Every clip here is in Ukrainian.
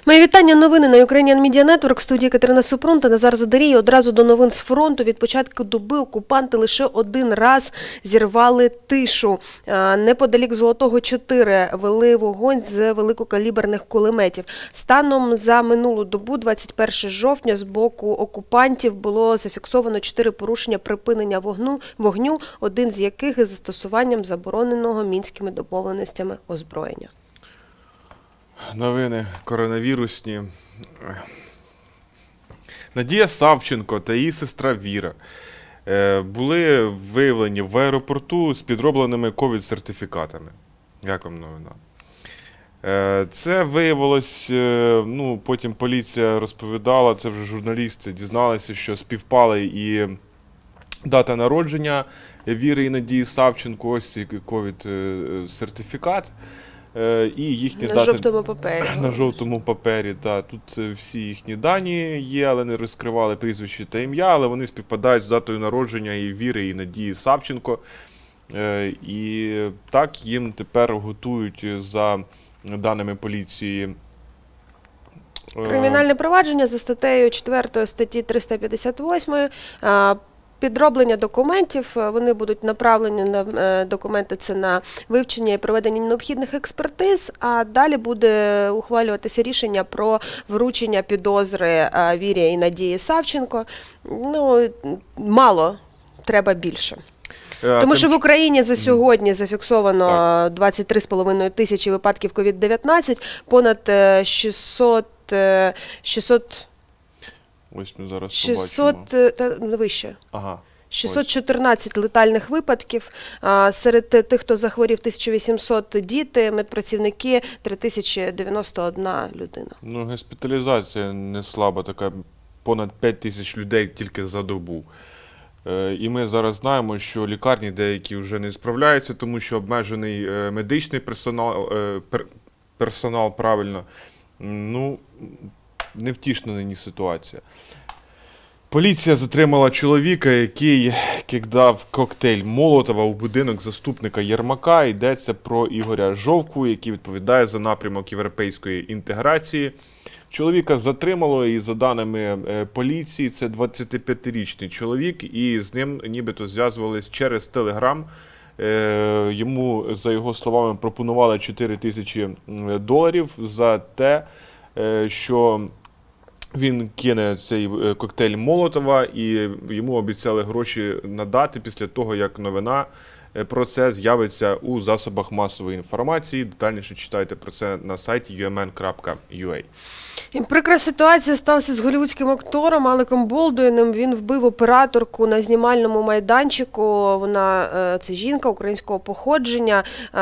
Мої вітання, новини на Ukrainian Media Network, в студії Катерина Супрун та Назар Задарій. Одразу до новин з фронту. Від початку доби окупанти лише один раз зірвали тишу. Неподалік Золотого 4 вели вогонь з великокаліберних кулеметів. Станом за минулу добу, 21 жовтня, з боку окупантів було зафіксовано 4 порушення припинення вогню, один з яких із застосуванням забороненого мінськими домовленостями озброєння. Новини коронавірусні. Надія Савченко та її сестра Віра були виявлені в аеропорту з підробленими ковід-сертифікатами. Як вам новина? Це виявилось, потім поліція розповідала, це вже журналісти дізналися, що співпали і дата народження Віри і Надії Савченко, ось цей ковід-сертифікат. І їхні на жовтому папері. На жовтому папері, так. Тут всі їхні дані є, але не розкривали прізвище та ім'я, але вони співпадають з датою народження і Віри, і Надії Савченко. І так їм тепер готують, за даними поліції, кримінальне провадження за статтею 4 статті 358. Підроблення документів, вони будуть направлені на документи, це на вивчення і проведення необхідних експертиз, а далі буде ухвалюватися рішення про вручення підозри Вірі і Надії Савченко. Мало, треба більше. Тому що в Україні за сьогодні зафіксовано 23,5 тисячі випадків COVID-19, понад 600 ось ми зараз 614 летальних випадків. Серед тих, хто захворів, 1800 діти, медпрацівники, 3091 людина. Госпіталізація не слаба, така понад 5 тисяч людей тільки за добу. І ми зараз знаємо, що лікарні деякі вже не справляються, тому що обмежений медичний персонал, правильно. Невтішна нині ситуація. Поліція затримала чоловіка, який кидав коктейль Молотова у будинок заступника Єрмака. Йдеться про Ігоря Жовку, який відповідає за напрямок європейської інтеграції. Чоловіка затримало, і за даними поліції, це 25-річний чоловік, і з ним нібито зв'язувались через Телеграм. Йому, за його словами, пропонували $4000 за те, що він кине цей коктейль Молотова, і йому обіцяли гроші надати після того, як новина про це з'явиться у засобах масової інформації. Детальніше читайте про це на сайті umn.ua. Прикра ситуація сталася з голлівудським актором Алеком Болдуїном. Він вбив операторку на знімальному майданчику. Це жінка українського походження.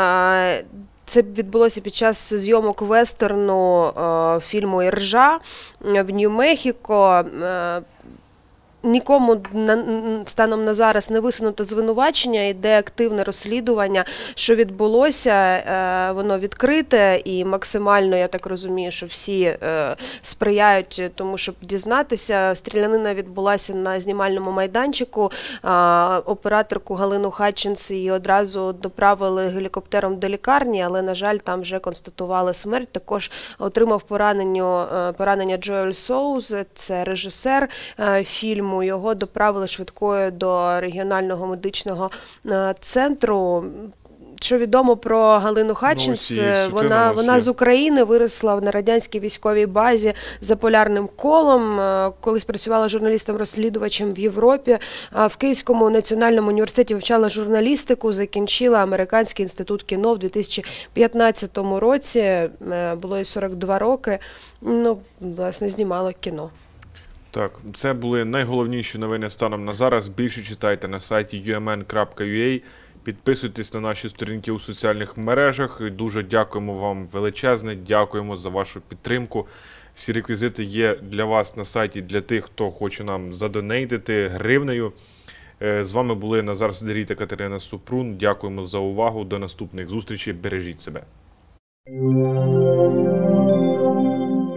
Це відбулося під час зйомок вестерну фільму «Іржа» в Нью-Мехіко. Нікому станом на зараз не висунуто звинувачення, йде активне розслідування, що відбулося, воно відкрите і максимально, я так розумію, що всі сприяють тому, щоб дізнатися. Стрілянина відбулася на знімальному майданчику, операторку Галину Хатчинс її одразу доправили гелікоптером до лікарні, але, на жаль, там вже констатували смерть. Також отримав поранення Джоель Соуз, це режисер фільму. Його доправили швидкою до регіонального медичного центру. Що відомо про Галину Хатчинс, вона з України, виросла на радянській військовій базі за полярним колом, колись працювала журналістом-розслідувачем в Європі, в Київському національному університеті вивчала журналістику, закінчила Американський інститут кіно в 2015 році, було їй 42 роки, власне, знімала кіно. Так, це були найголовніші новини станом на зараз. Більше читайте на сайті umn.ua. Підписуйтесь на наші сторінки у соціальних мережах. Дуже дякуємо вам величезне, дякуємо за вашу підтримку. Всі реквізити є для вас на сайті, для тих, хто хоче нам задонейтити гривнею. З вами були Назар Задарій та Катерина Супрун. Дякуємо за увагу. До наступних зустрічей. Бережіть себе.